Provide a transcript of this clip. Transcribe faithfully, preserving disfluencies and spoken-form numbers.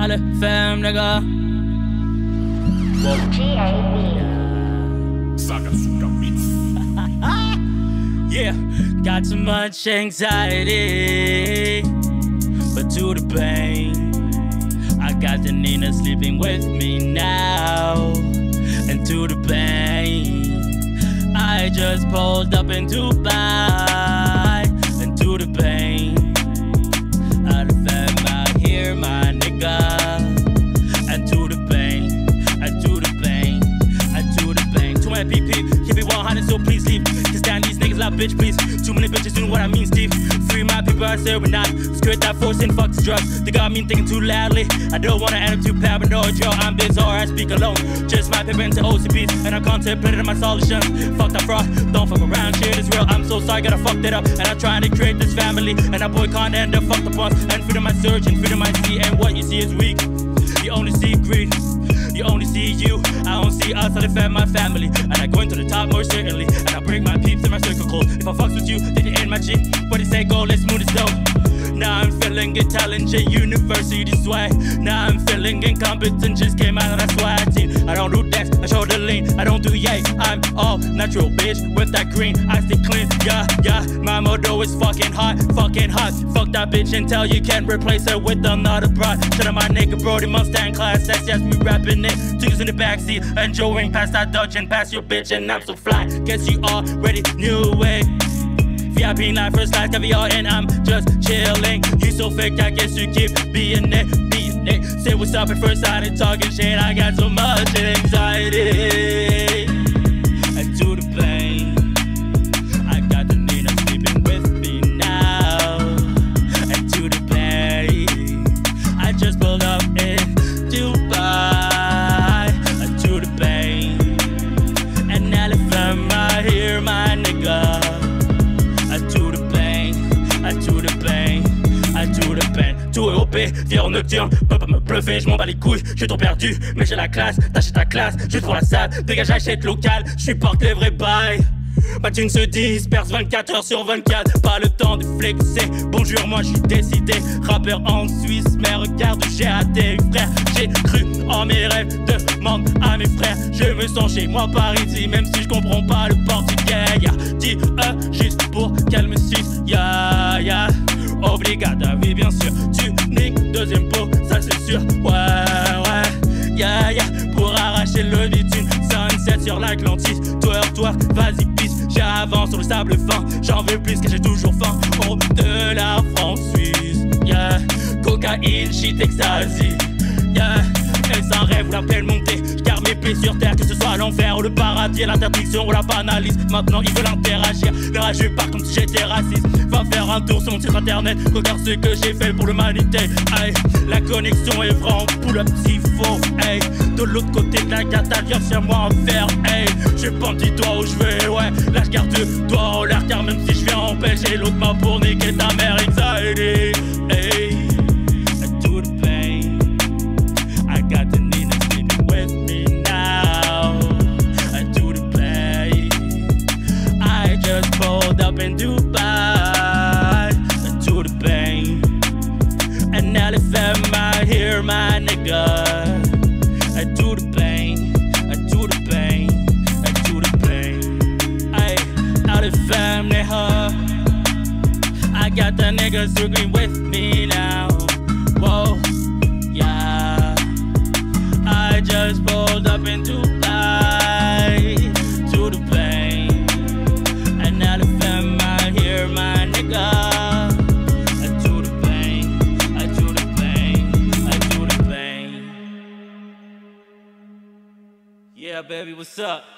Alle fam, nigga. G A B Sagazuka beats. Yeah, got too much anxiety, but to the pain. I got the Nina sleeping with me now, and to the pain. I just pulled up in Dubai, and to the pain. Out of fam, I hear my nigga, and to the pain, and to the pain, and to the pain. Too many people, keep it one hundred, so please leave. Cause down these niggas like bitch, please. Too many bitches doing what I mean, Steve. Free my people, I say we're not. Skirt that force and fuck the drugs. They got me thinking too loudly. I don't wanna end up too paranoid, yo. I'm biz or I speak alone. Just my paper into O C Ps, and I contemplated my solutions. Fuck that fraud, don't fuck around, shit is real. I'm so sorry, gotta fuck that up. And I'm trying to create this family, and that boy can't end up fucked up once. And freedom I search, and freedom I see, and what you see is weak. You only see greed, you only see you. I don't see us, I defend my family. And I go into the top most certainly. And I bring my peeps in my circle close. If I fucks with you, then you end my G. What do you say, go, let's move this dough. Now I'm feeling intelligent, university swag. Now I'm feeling incompetent, just came out of that swag team. I don't do dance, I show the lean, I don't do yay. I'm all natural, bitch, with that green, I stay clean, yeah, yeah. My motto is fucking hot, fucking hot. Fuck that bitch until you can't replace her with another broad. Shut up my nigga, Brody, Mustang class, that's yes, we rapping it. Twos in the backseat, enjoying past that Dutch and past your bitch, and I'm so fly. Guess you already knew it. V I P night, first class, caviar, and I'm just chilling. You so fake, I guess you keep being it, being it. Say what's up at first sight and talking shit. I got so much anxiety, and to the pain. I got the Nina sleeping with me now, and to the pain. I just pulled up in Dubai, and to the pain. And now the fam, I hear my nigga. Tout est O P, vie en nocturne, peut pas me bluffer, je m'en bats les couilles, je suis trop perdu, mais j'ai la classe, t'achètes ta classe, juste pour la salle, dégage j'achète local, je supporte les vrais bails. Ma thune se disperse vingt-quatre heures sur vingt-quatre, pas le temps de flexer, bonjour moi je suis décidé, rappeur en Suisse, mais regarde où j'ai atterri frère, j'ai cru en mes rêves, demande à mes frères, je me sens chez moi par ici, même si je comprends pas le portugais, y'a dit euh, juste pour qu'elle me suisse, ya ya. Obligata, oui bien sûr, tu niques deuxième pot, ça c'est sûr, ouais ouais, yeah yeah, pour arracher le bitume, sunset sur l'Atlantis, twerk twerk, vas-y pisse, j'avance sur le sable fin, j'en veux plus que j'ai toujours faim, oh de la France suisse, yeah, cocaïne, shit, ecstasy, yeah, elle s'en rêve ou la pelle montée, j'garde mes pieds sur terre, que ce soit l'enfer ou le paradis, l'interdiction ou la banalise, maintenant ils veulent interagir, le rageux part comme si j'étais raciste, va faire un tour sur mon site internet, regarde ce que j'ai fait pour l'humanité, hey, la connexion est vraiment pull up s'il faut, hey, de l'autre côté de la gata, viens sur moi en faire, hey, j'ai pas un petit doigt où je vais, ouais, là je garde deux doigts en l'air, car même si je viens en pêche, j'ai l'autre main pour niquer ta mère, anxiety, hey. Got the Nina sleeping with me now, and to the pain. I just pulled up in Dubai, and to the pain. And now the fam, I hear my nigga, and to the pain, and to the pain, and to the pain. Ay, now the fam, nigga, I got the niggas sleeping with me now. Whoa, yeah. I just pulled up in Dubai, to the pain. And now the fam, I hear my nigga. I to the pain, I to the pain, I to the pain. Yeah, baby, what's up?